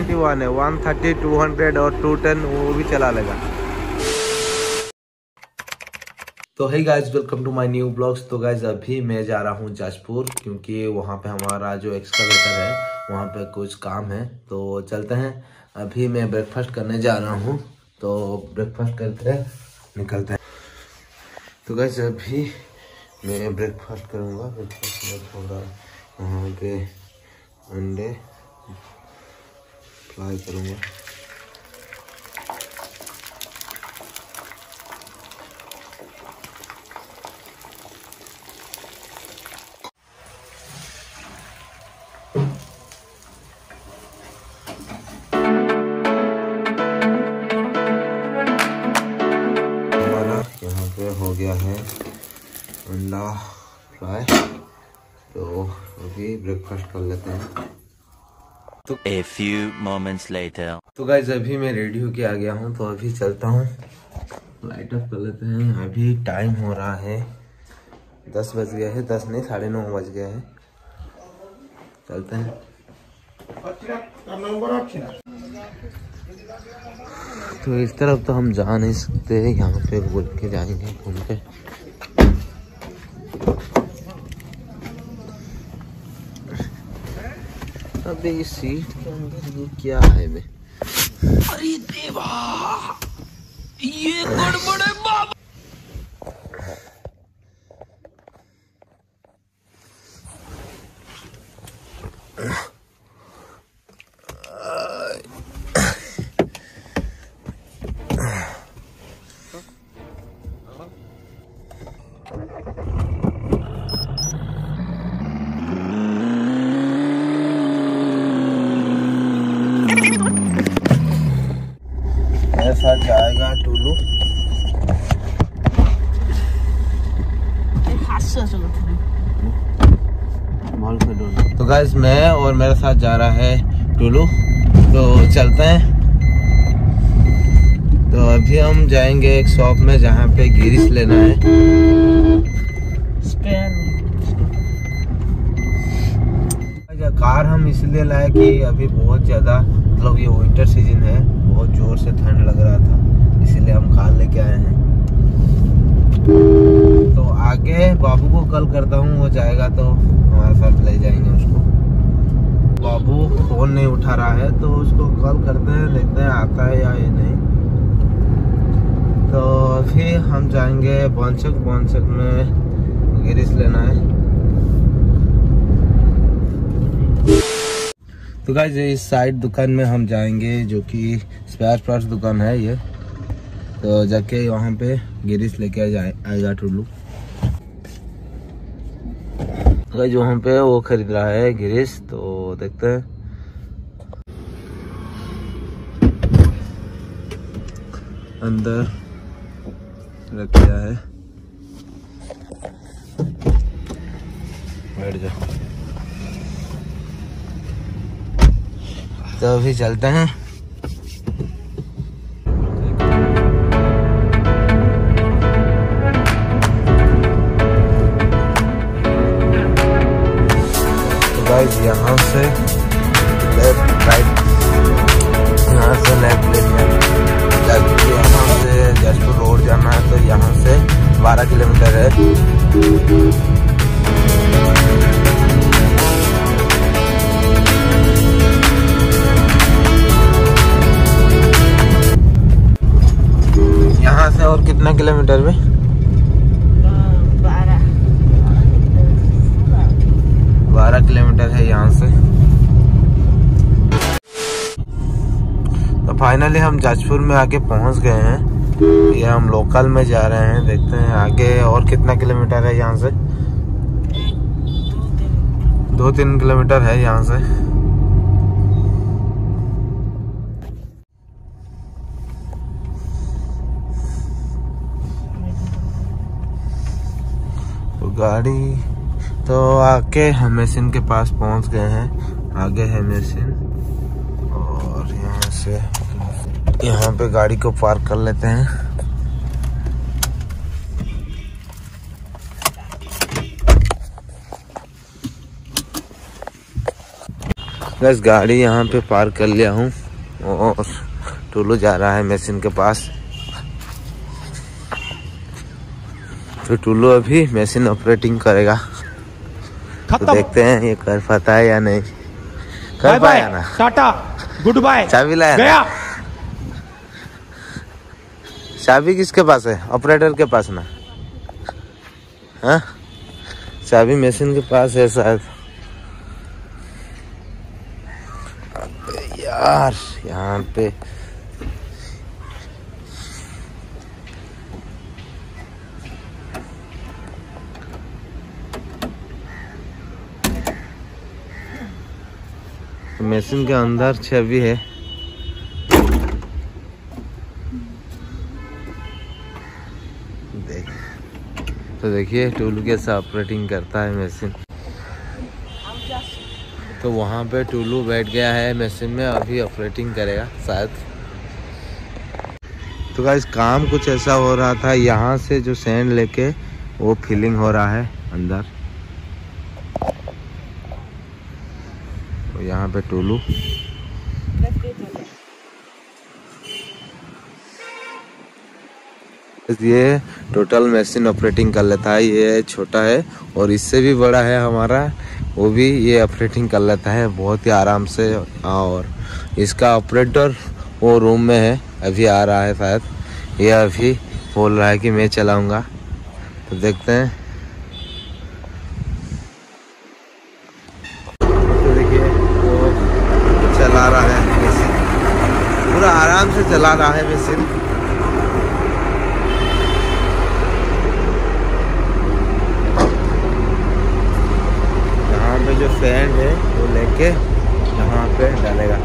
121 है, 130, 200 और 210 वो भी चला लेगा। तो hey guys, welcome to my new blogs. तो गाइज अभी मैं जा रहा हूँ जाजपुर, क्योंकि वहाँ पे हमारा जो एक्सकवेटर है वहाँ पे कुछ काम है। तो चलते हैं, अभी मैं ब्रेकफास्ट करने जा रहा हूँ, तो ब्रेकफास्ट करके निकलते हैं। तो गाइज अभी मैं ब्रेकफास्ट करूँगा। ब्रेकफास्ट में थोड़ा वहाँ पे अंडे फ्राई करूँगा। यहाँ पे हो गया है अंडा फ्राई, तो अभी ब्रेकफास्ट कर लेते हैं। तो A few moments later. तो गाइज अभी मैं रेडी होके आ गया हूँ, तो अभी चलता हूँ, लाइट ऑफ कर लेते हैं। अभी टाइम हो रहा है 10 बज गया है, 10 नहीं 9:30 बज गया है। चलते हैं। तो इस तरफ तो हम जा नहीं सकते, यहाँ पे घूम के जाएंगे, घूम के। अबे इस सीट के अंदर ये क्या है बे? अरे देवा, ये गड़बड़ है बाबा। ऐसा जाएगा टुल्लू। तो गाइस मैं और मेरे साथ जा रहा है टुल्लू, तो चलते हैं। तो अभी हम जाएंगे एक शॉप में जहाँ पे गिरीस लेना है। कार हम इसलिए लाए कि अभी बहुत ज़्यादा, मतलब ये विंटर सीजन है, बहुत जोर से ठंड लग रहा था, इसीलिए हम कार लेके आए हैं। तो आगे बाबू को कॉल करता हूँ, वो जाएगा तो हमारे साथ ले जाएंगे उसको। बाबू फोन नहीं उठा रहा है, तो उसको कॉल करते हैं, देखते हैं आता है या ये नहीं। तो अभी हम जाएंगे बॉन्सक में गिरीस लेना है। तो गाइस इस साइड दुकान में हम जाएंगे, जो कि स्पेयर पार्ट्स दुकान है ये। तो जाके वहाँ पे गिरीस लेके आएगा टुल्लू। गाइस वहाँ पे वो खरीद रहा है गिरीस, तो देखते हैं। अंदर रख दिया है, बैठ जा। तो अभी चलते हैं। तो गाइस यहाँ से लेफ्ट राइट, यहाँ से लेफ्ट ले लिया। यहाँ से जाजपुर रोड जाना है, तो यहाँ से 12 किलोमीटर है। यहाँ से और कितना किलोमीटर में? 12 किलोमीटर है यहाँ से। तो फाइनली हम जाजपुर में आके पहुँच गए हैं। ये हम लोकल में जा रहे हैं, देखते हैं आगे और कितना किलोमीटर है यहाँ से। 2-3 किलोमीटर है यहाँ से। गाड़ी तो आके हमेसिन के पास पहुंच गए हैं। आगे है हमेसिन, और यहाँ पे गाड़ी को पार्क कर लेते हैं। बस गाड़ी यहाँ पे पार्क कर लिया हूँ और टुल्लू जा रहा है मशीन के पास। तो टुल्लू अभी मशीन ऑपरेटिंग करेगा, तो देखते हैं ये कर पाता है या नहीं। कर पाया ना, टाटा गुड बाय, चाबी लाया गया। चाबी किसके पास है? ऑपरेटर के पास ना। हाँ, चाबी मशीन के पास है शायद। यार यहाँ पे मशीन के अंदर चाबी है। तो देखिए टुल्लू कैसे ऑपरेटिंग करता है मशीन। तो वहाँ पे टुल्लू बैठ गया है मशीन में, अभी ऑपरेटिंग करेगा शायद। तो गाइस काम कुछ ऐसा हो रहा था, यहाँ से जो सैंड लेके वो फिलिंग हो रहा है अंदर। तो यहाँ पे टुल्लू ये टोटल मशीन ऑपरेटिंग कर लेता है। ये छोटा है और इससे भी बड़ा है हमारा, वो भी ये ऑपरेटिंग कर लेता है बहुत ही आराम से। और इसका ऑपरेटर वो रूम में है, अभी आ रहा है शायद। ये अभी बोल रहा है कि मैं चलाऊंगा, तो देखते हैं। तो देखिए वो चला रहा है मशीन, पूरा आराम से चला रहा है मशीन। जो सैंड है वो लेके यहाँ पे डालेगा।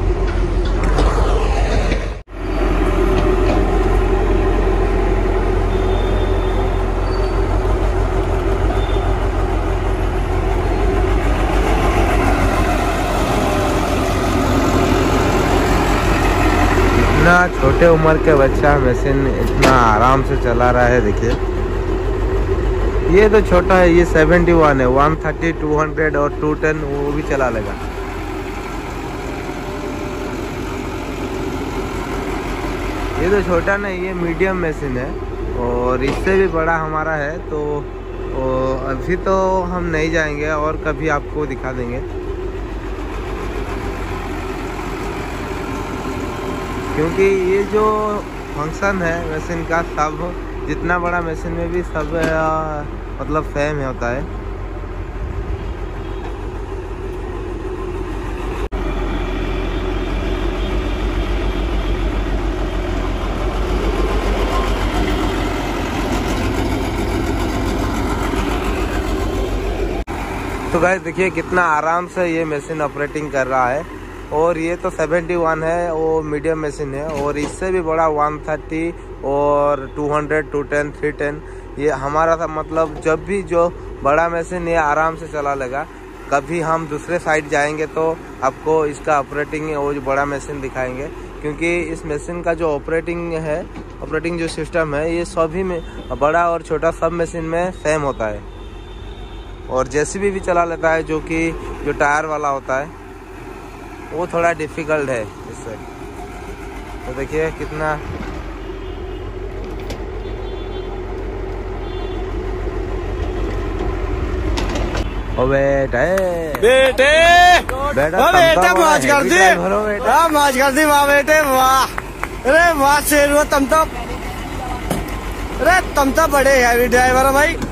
इतना छोटे उम्र के बच्चा मशीन इतना आराम से चला रहा है। देखिए ये तो छोटा है, ये 71 है, 130, 200 और 210 वो भी चला लेगा। ये तो छोटा नहीं, ये मीडियम मशीन है और इससे भी बड़ा हमारा है। तो अभी तो हम नहीं जाएंगे और कभी आपको दिखा देंगे, क्योंकि ये जो फंक्शन है मशीन का सब जितना बड़ा मशीन में भी सब मतलब सेम होता है। तो गाइस देखिए कितना आराम से ये मशीन ऑपरेटिंग कर रहा है। और ये तो 71 है, वो मीडियम मशीन है। और इससे भी बड़ा 130 और 200, 210, 310 ये हमारा था। मतलब जब भी जो बड़ा मशीन ये आराम से चला लेगा। कभी हम दूसरे साइड जाएंगे तो आपको इसका ऑपरेटिंग वो जो बड़ा मशीन दिखाएंगे, क्योंकि इस मशीन का जो ऑपरेटिंग जो सिस्टम है ये सभी में बड़ा और छोटा सब मशीन में सेम होता है। और जेसीबी भी चला लेता है, जो टायर वाला होता है, वो थोड़ा डिफिकल्ट है इससे। तो देखिए कितना बेटे मौज कर दी, मौज कर दी वाह बेटे वाह। अरे वाह शेर हो तुम तो बड़े हैवी ड्राइवर हो भाई।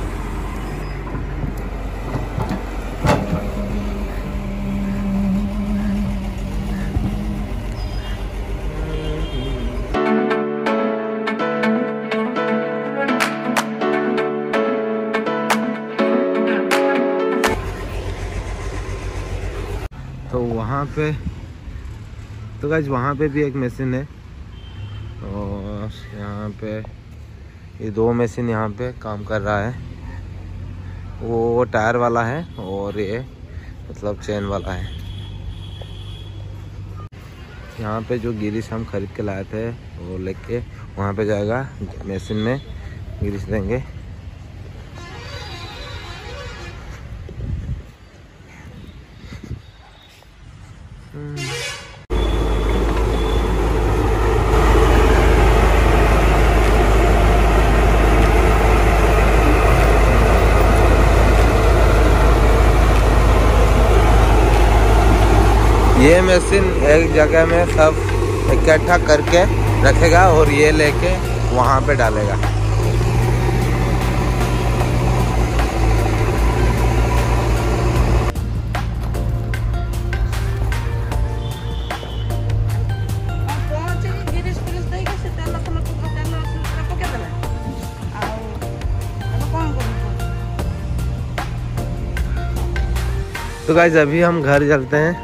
तो वहाँ पे तो गाइस वहाँ पे भी एक मशीन है और यहाँ पे ये दो मशीन यहाँ पे काम कर रहा है। वो टायर वाला है और ये मतलब चेन वाला है। यहाँ पे जो गिरीश हम खरीद के लाए थे वो लेके वहाँ पे जाएगा, मशीन में गिरीश देंगे। ये मशीन एक जगह में सब इकट्ठा करके रखेगा और ये लेके वहाँ पे डालेगा। तो गाइस अभी हम घर चलते हैं।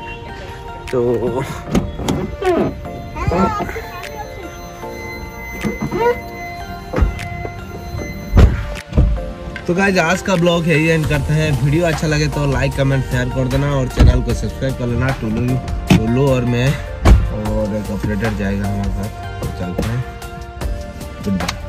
तो गाइस आज का ब्लॉग यही एंड करते हैं। वीडियो अच्छा लगे तो लाइक कमेंट शेयर कर देना और चैनल को सब्सक्राइब कर लेना। टुल्लू और मैं और एक ऑपरेटर जाएगा हमारे साथ। तो चलते हैं। Good bye.